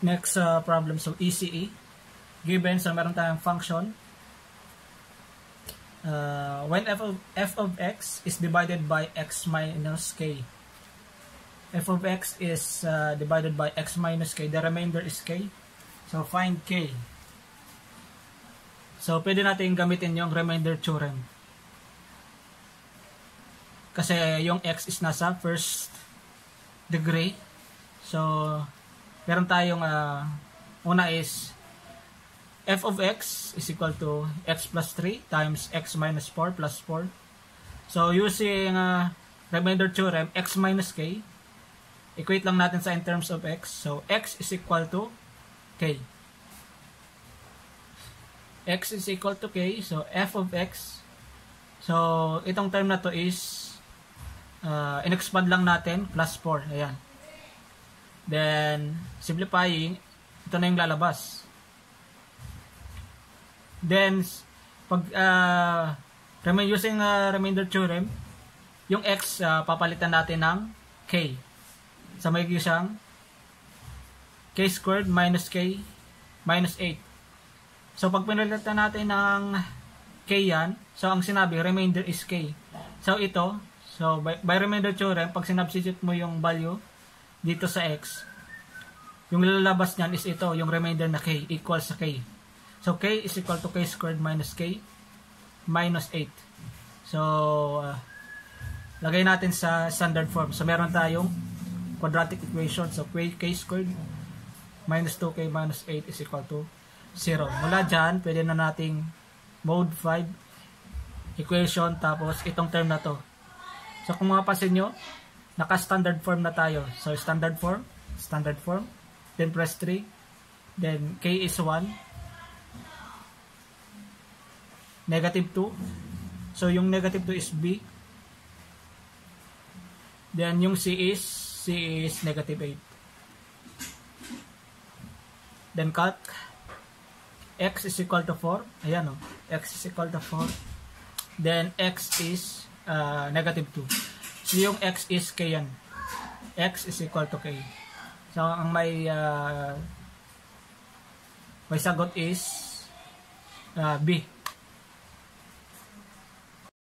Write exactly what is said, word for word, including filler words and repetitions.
Next uh, problem, so E C E. Given, so meron tayong function. Uh, when f of, f of x is divided by x minus k. F of x is uh, divided by x minus k. The remainder is k. So, find k. So, pwede natin gamitin yung remainder theorem. Kasi yung x is nasa first degree. So, meron tayong uh, una is f of x is equal to x plus three times x minus four plus four. So, using uh, remainder theorem, x minus k, equate lang natin sa in terms of x. So, x is equal to k. X is equal to k. So, f of x. So, itong term na to is uh, in-expand lang natin plus four. Ayan. Then, simplifying, ito na yung lalabas. Then, pag uh, using uh, remainder theorem, yung x, uh, papalitan natin ng k. So, may siyang k squared minus k minus eight. So, pag pinalitan natin ng k yan, so, ang sinabi, remainder is k. So, ito, so, by, by remainder theorem, pag sinubstitute mo yung value dito sa x, yung lalabas niyan is ito, yung remainder na k, equals sa k. So, k is equal to k squared minus k minus eight. So, uh, lagay natin sa standard form. So, meron tayong quadratic equation. So, k, k squared minus two k minus eight is equal to zero. Mula dyan, pwede na nating mode five equation, tapos itong term na to. So, kung mapapansin nyo, naka-standard form na tayo. So, standard form, standard form, then press three, then k is one, negative two. So, yung negative two is b. Then, yung c is, c is negative eight. Then, calc, x is equal to four. Ayan o, x is equal to four. Then, x is uh, negative two. So, yung x is k yan. X is equal to k. So, ang may uh, may sagot is uh, b.